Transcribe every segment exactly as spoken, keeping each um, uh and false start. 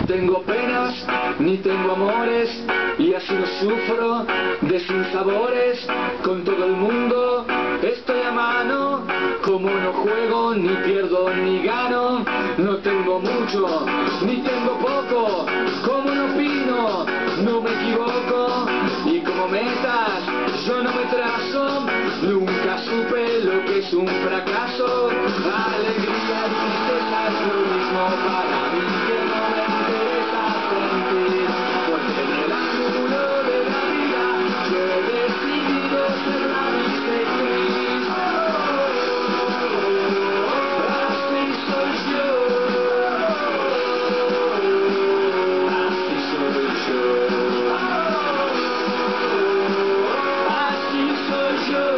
tengo penas, ni tengo amores, y así no sufro de sinsabores. Con todo el mundo estoy a mano, como no juego, ni pierdo ni gano. No tengo mucho, ni tengo poco, como no opino, no me equivoco. Y como metas yo no me trazo, nunca supe lo que es un fracaso. Alegría, tristeza es lo mismo para mí, que no me interesa sentir, porque en el ángulo de la vida yo he decidido ser la feliz. Así soy yo, así soy yo, así soy yo,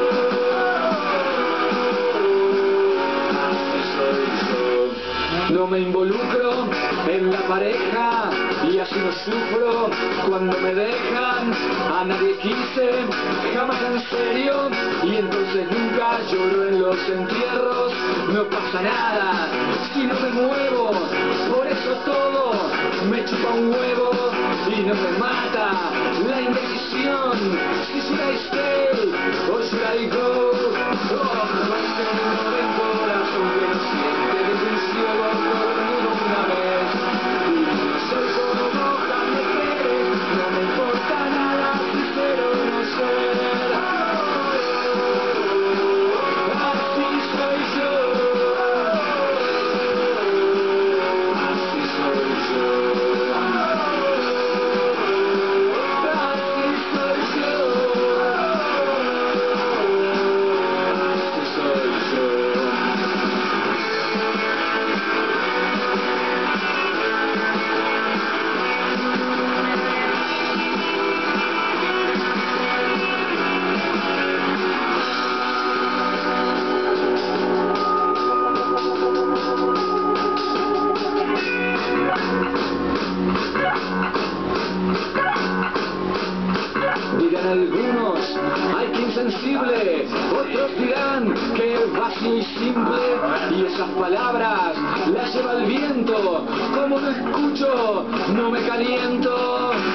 así soy yo. No me involucro en la pareja y así no sufro cuando me dejan. A nadie quise, jamás en serio, y entonces nunca lloro en los entierros. No pasa nada si no me muevo, por eso todo me chupa un huevo y no me mata la indecisión. Si should I stay or should I go? Oh, no tengo el corazón que no siente desde el cielo dormido una vez. Y no soy como hoja de Pérez, no me importa nada si ser o no ser. Así soy yo, así soy yo, así soy yo, así soy yo. Dirán algunos, ay que insensible, otros dirán que vacío y simple, y esas palabras las lleva el viento. Como no escucho, no me caliento.